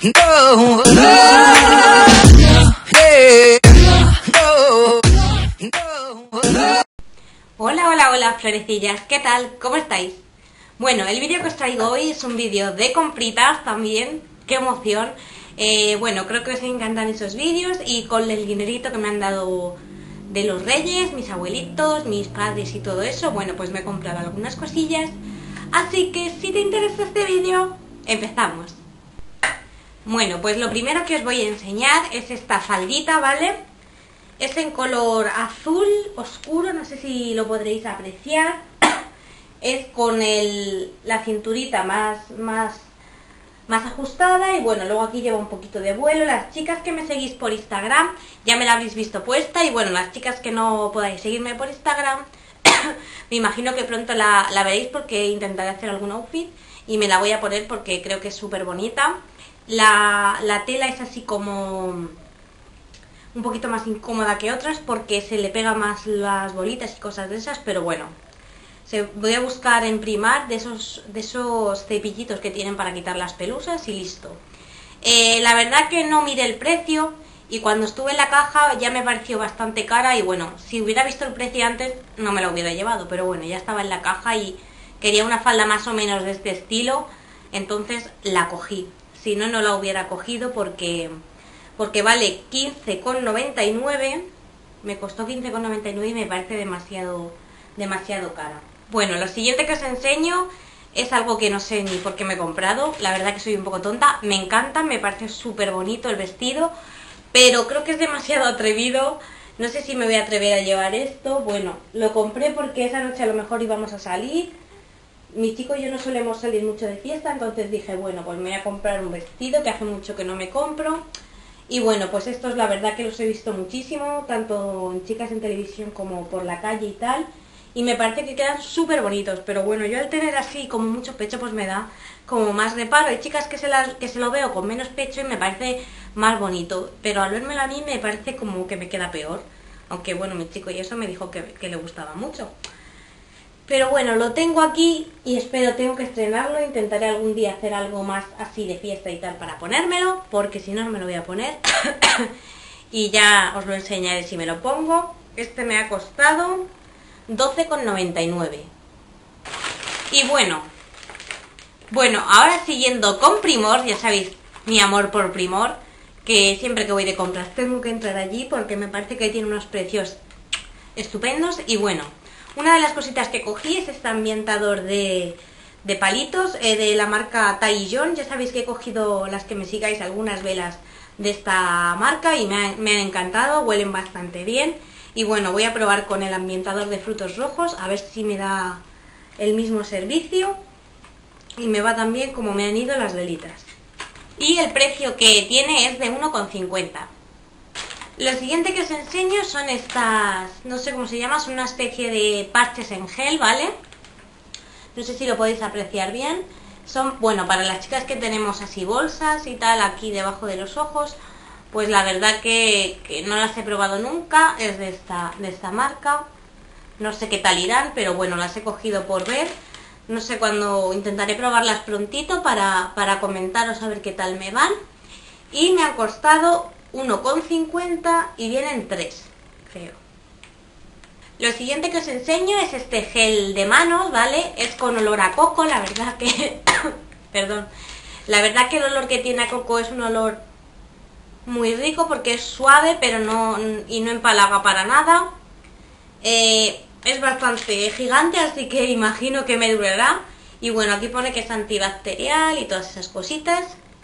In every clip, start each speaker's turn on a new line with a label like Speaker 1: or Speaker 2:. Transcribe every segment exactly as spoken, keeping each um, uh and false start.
Speaker 1: No.
Speaker 2: Hola, hola, hola, florecillas, ¿qué tal? ¿Cómo estáis? Bueno, el vídeo que os traigo hoy es un vídeo de compritas también, qué emoción. Eh, bueno, creo que os encantan esos vídeos y con el dinerito que me han dado de los reyes, mis abuelitos, mis padres y todo eso, bueno, pues me he comprado algunas cosillas. Así que si te interesa este vídeo, empezamos. Bueno, pues lo primero que os voy a enseñar es esta faldita, ¿vale? Es en color azul oscuro, no sé si lo podréis apreciar. Es con el, la cinturita más, más, más ajustada y bueno, luego aquí lleva un poquito de vuelo. Las chicas que me seguís por Instagram ya me la habréis visto puesta y bueno, las chicas que no podáis seguirme por Instagram, me imagino que pronto la, la veréis porque intentaré hacer algún outfit y me la voy a poner porque creo que es súper bonita. La, la tela es así como un poquito más incómoda que otras porque se le pega más las bolitas y cosas de esas, pero bueno, se, voy a buscar en Primark de esos, de esos cepillitos que tienen para quitar las pelusas y listo. Eh, la verdad que no miré el precio y cuando estuve en la caja ya me pareció bastante cara y bueno, si hubiera visto el precio antes no me lo hubiera llevado, pero bueno, ya estaba en la caja y quería una falda más o menos de este estilo, entonces la cogí. Si no, no la hubiera cogido porque, porque vale quince con noventa y nueve, me costó quince con noventa y nueve y me parece demasiado, demasiado cara. Bueno, lo siguiente que os enseño es algo que no sé ni por qué me he comprado, la verdad que soy un poco tonta, me encanta, me parece súper bonito el vestido, pero creo que es demasiado atrevido, no sé si me voy a atrever a llevar esto. Bueno, lo compré porque esa noche a lo mejor íbamos a salir. Mi chico y yo no solemos salir mucho de fiesta, entonces dije, bueno, pues me voy a comprar un vestido que hace mucho que no me compro. Y bueno, pues estos la verdad que los he visto muchísimo, tanto en chicas en televisión como por la calle y tal. Y me parece que quedan súper bonitos, pero bueno, yo al tener así como mucho pecho pues me da como más reparo. Hay chicas que se, las, que se lo veo con menos pecho y me parece más bonito, pero al vérmelo a mí me parece como que me queda peor. Aunque bueno, mi chico y eso me dijo que, que le gustaba mucho. Pero bueno, lo tengo aquí y espero, tengo que estrenarlo, intentaré algún día hacer algo más así de fiesta y tal para ponérmelo, porque si no, no me lo voy a poner. Y ya os lo enseñaré si me lo pongo. Este me ha costado doce con noventa y nueve. Y bueno, bueno, ahora siguiendo con Primor, ya sabéis mi amor por Primor, que siempre que voy de compras tengo que entrar allí porque me parece que tiene unos precios estupendos. Y bueno, una de las cositas que cogí es este ambientador de, de palitos eh, de la marca Taillon. Ya sabéis que he cogido, las que me sigáis, algunas velas de esta marca y me, ha, me han encantado, huelen bastante bien. Y bueno, voy a probar con el ambientador de frutos rojos, a ver si me da el mismo servicio y me va tan bien como me han ido las velitas. Y el precio que tiene es de uno con cincuenta. Lo siguiente que os enseño son estas, no sé cómo se llama, son una especie de parches en gel, ¿vale? No sé si lo podéis apreciar bien. Son, bueno, para las chicas que tenemos así bolsas y tal, aquí debajo de los ojos, pues la verdad que, que no las he probado nunca, es de esta, de esta marca. No sé qué tal irán, pero bueno, las he cogido por ver. No sé cuándo, intentaré probarlas prontito para, para comentaros a ver qué tal me van. Y me han costado uno con cincuenta y vienen tres, creo. Lo siguiente que os enseño es este gel de manos, ¿vale? Es con olor a coco, la verdad que... perdón. La verdad que el olor que tiene a coco es un olor muy rico porque es suave, pero no... y no empalaga para nada. Eh, es bastante gigante, así que imagino que me durará. Y bueno, aquí pone que es antibacterial y todas esas cositas.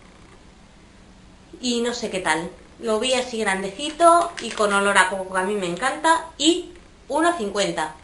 Speaker 2: Y no sé qué tal. Lo vi así grandecito y con olor a coco que a mí me encanta. Y uno cincuenta.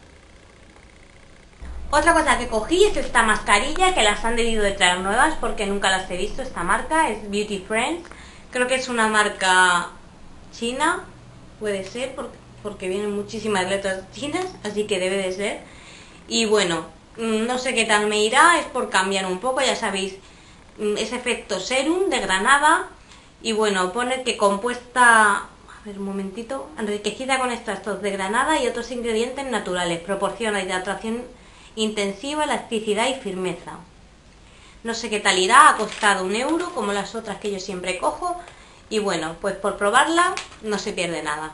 Speaker 2: Otra cosa que cogí es esta mascarilla que las han debido de traer nuevas porque nunca las he visto. Esta marca es Beauty Friends. Creo que es una marca china. Puede ser porque, porque vienen muchísimas letras chinas. Así que debe de ser. Y bueno, no sé qué tal me irá. Es por cambiar un poco. Ya sabéis, es efecto serum de granada. Y bueno, pone que compuesta, a ver un momentito, enriquecida con extractos de granada y otros ingredientes naturales, proporciona hidratación intensiva, elasticidad y firmeza. no sé qué tal irá, ha costado un euro como las otras que yo siempre cojo. Y bueno, pues por probarla no se pierde nada.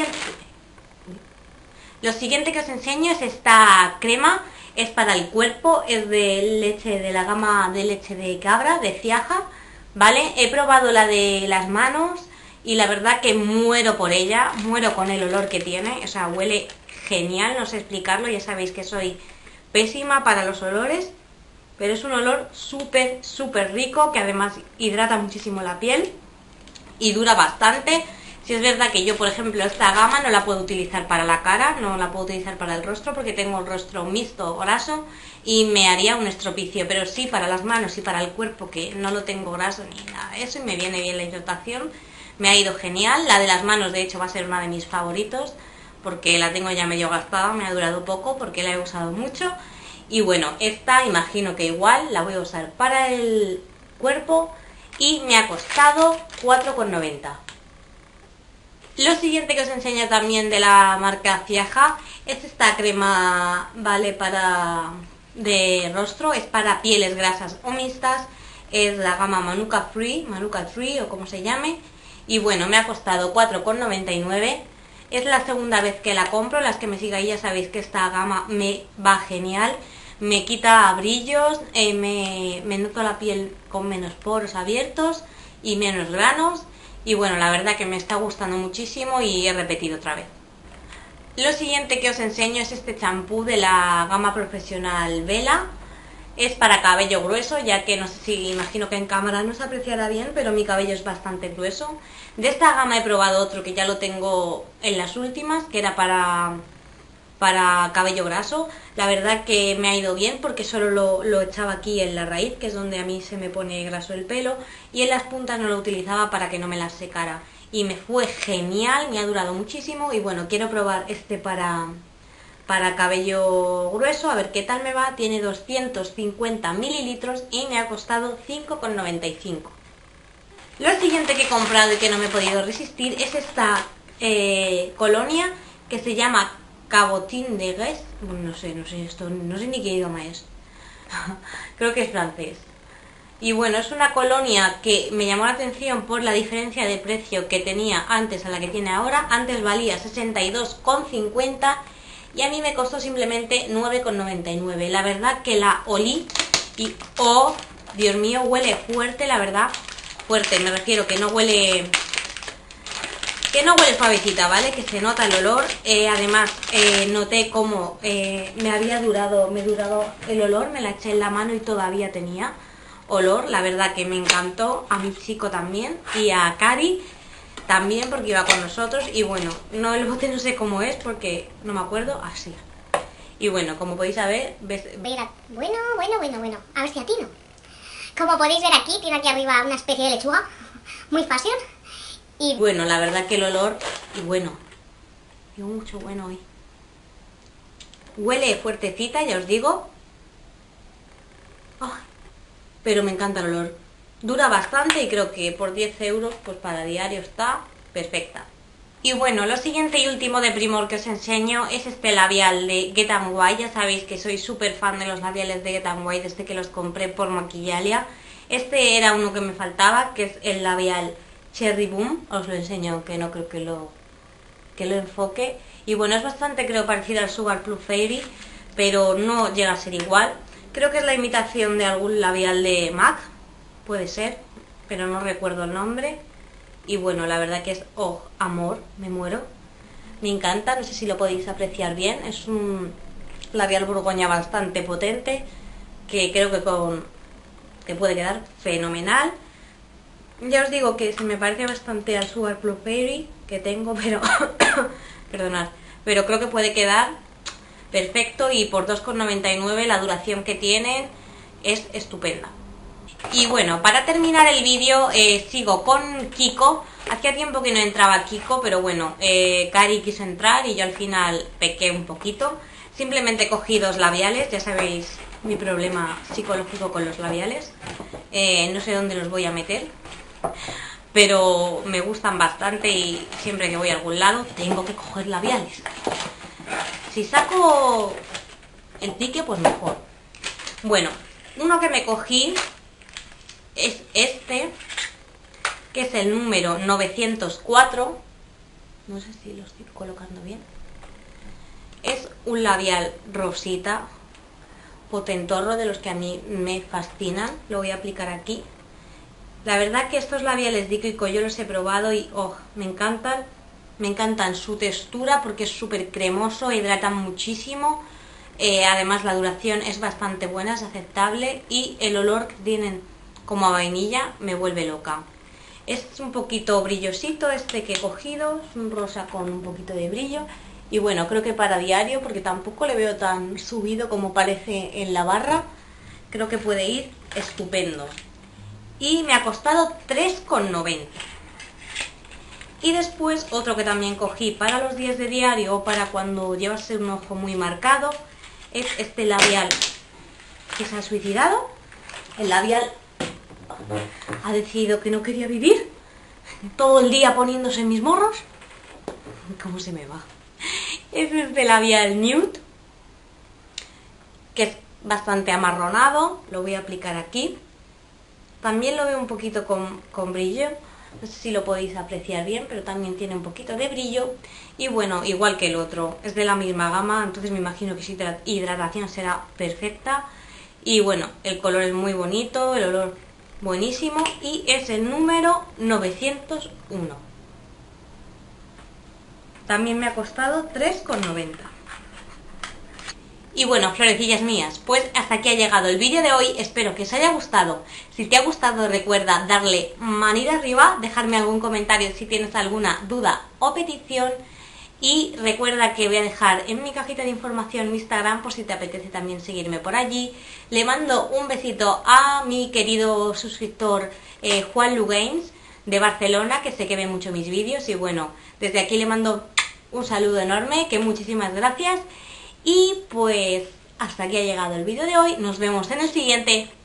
Speaker 2: Lo siguiente que os enseño es esta crema, es para el cuerpo, es de leche de la gama de leche de cabra, de Ciaja, ¿vale? He probado la de las manos y la verdad que muero por ella, muero con el olor que tiene, o sea, huele genial, no sé explicarlo, ya sabéis que soy pésima para los olores, pero es un olor súper, súper rico, que además hidrata muchísimo la piel y dura bastante. Si es verdad que yo, por ejemplo, esta gama no la puedo utilizar para la cara, no la puedo utilizar para el rostro porque tengo el rostro mixto, graso, y me haría un estropicio, pero sí para las manos y para el cuerpo, que no lo tengo graso ni nada de eso, y me viene bien la hidratación, me ha ido genial. La de las manos, de hecho, va a ser una de mis favoritos, porque la tengo ya medio gastada, me ha durado poco porque la he usado mucho. Y bueno, esta imagino que igual la voy a usar para el cuerpo y me ha costado cuatro con noventa. Lo siguiente que os enseño también de la marca Ciaja es esta crema, vale, para de rostro, es para pieles grasas o mixtas, es la gama Manuka Free, Manuka Free o como se llame, y bueno, me ha costado cuatro con noventa y nueve. Es la segunda vez que la compro, las que me sigáis ya sabéis que esta gama me va genial, me quita brillos, eh, me, me noto la piel con menos poros abiertos y menos granos. Y bueno, la verdad que me está gustando muchísimo y he repetido otra vez. Lo siguiente que os enseño es este champú de la gama profesional Vela. Es para cabello grueso, ya que no sé si, imagino que en cámara no se apreciará bien, pero mi cabello es bastante grueso. De esta gama he probado otro que ya lo tengo en las últimas, que era para, para cabello graso. La verdad que me ha ido bien porque solo lo, lo echaba aquí en la raíz, que es donde a mí se me pone graso el pelo, y en las puntas no lo utilizaba para que no me las secara. Y me fue genial, me ha durado muchísimo y bueno, quiero probar este para, para cabello grueso, a ver qué tal me va. Tiene doscientos cincuenta mililitros y me ha costado cinco con noventa y cinco. Lo siguiente que he comprado y que no me he podido resistir es esta eh, colonia que se llama Cabotin de Guess. Bueno, no sé, no sé esto, no sé ni qué idioma es. Creo que es francés. Y bueno, es una colonia que me llamó la atención por la diferencia de precio que tenía antes a la que tiene ahora. Antes valía sesenta y dos con cincuenta y a mí me costó simplemente nueve con noventa y nueve. La verdad que la olí y oh, Dios mío, huele fuerte, la verdad. Fuerte, me refiero que no huele... Que no huele suavecita, ¿vale? Que se nota el olor. Eh, además, eh, noté cómo eh, me había durado, me durado el olor. Me la eché en la mano y todavía tenía olor. La verdad que me encantó. A mi chico también. Y a Cari también, porque iba con nosotros. Y bueno, no, el bote no sé cómo es porque no me acuerdo. Así. Y bueno, como podéis saber... Ves...
Speaker 1: Bueno, bueno, bueno, bueno. A ver si atino. Como podéis ver aquí, tiene aquí arriba una especie de lechuga. Muy fashion. Y
Speaker 2: bueno, la verdad que el olor, y bueno, digo mucho bueno hoy. Huele fuertecita, ya os digo. Ay, pero me encanta el olor. Dura bastante y creo que por diez euros, pues para diario está perfecta. Y bueno, lo siguiente y último de Primor que os enseño es este labial de Get and White. Ya sabéis que soy súper fan de los labiales de Get and White desde que los compré por Maquillalia. Este era uno que me faltaba, que es el labial Cherry Boom. Os lo enseño, aunque no creo que lo, que lo enfoque. Y bueno, es bastante, creo, parecido al Sugar Plum Fairy, pero no llega a ser igual. Creo que es la imitación de algún labial de MAC, puede ser, pero no recuerdo el nombre. Y bueno, la verdad que es, oh, amor, me muero. Me encanta, no sé si lo podéis apreciar bien. Es un labial Borgoña bastante potente, que creo que, con, que puede quedar fenomenal. Ya os digo que se me parece bastante al Sugar Plum Fairy que tengo, pero perdonad, pero creo que puede quedar perfecto y por dos con noventa y nueve la duración que tienen es estupenda. Y bueno, para terminar el vídeo eh, sigo con Kiko. Hacía tiempo que no entraba Kiko, pero bueno, eh, Cari quiso entrar y yo al final pequé un poquito. Simplemente cogí dos labiales, ya sabéis mi problema psicológico con los labiales. Eh, no sé dónde los voy a meter, pero me gustan bastante y siempre que voy a algún lado tengo que coger labiales. Si saco el pique, pues mejor. Bueno, uno que me cogí es este, que es el número novecientos cuatro. No sé si lo estoy colocando bien. Es un labial rosita, potentorro, de los que a mí me fascinan. Lo voy a aplicar aquí. La verdad que estos labiales de Kiko yo los he probado y oh, me encantan. Me encantan su textura porque es súper cremoso, hidratan muchísimo. Eh, además la duración es bastante buena, es aceptable. Y el olor que tienen como a vainilla me vuelve loca. Es un poquito brillosito este que he cogido, es un rosa con un poquito de brillo. Y bueno, creo que para diario, porque tampoco le veo tan subido como parece en la barra, creo que puede ir estupendo. Y me ha costado tres con noventa. Y después otro que también cogí para los días de diario o para cuando llevas un ojo muy marcado, es este labial que se ha suicidado. El labial ha decidido que no quería vivir, todo el día poniéndose en mis morros. ¿Cómo se me va? Es este labial nude, que es bastante amarronado. Lo voy a aplicar aquí. También lo veo un poquito con, con brillo. No sé si lo podéis apreciar bien, pero también tiene un poquito de brillo. Y bueno, igual que el otro, es de la misma gama, entonces me imagino que su hidratación será perfecta. Y bueno, el color es muy bonito, el olor buenísimo. Y es el número novecientos uno. También me ha costado tres con noventa. Y bueno, florecillas mías, pues hasta aquí ha llegado el vídeo de hoy. Espero que os haya gustado. Si te ha gustado, recuerda darle manita arriba, dejarme algún comentario si tienes alguna duda o petición. Y recuerda que voy a dejar en mi cajita de información mi Instagram por si te apetece también seguirme por allí. Le mando un besito a mi querido suscriptor eh, Juan Lugains de Barcelona, que sé que ve mucho mis vídeos. Y bueno, desde aquí le mando un saludo enorme, que muchísimas gracias. Y pues hasta aquí ha llegado el vídeo de hoy. Nos vemos en el siguiente.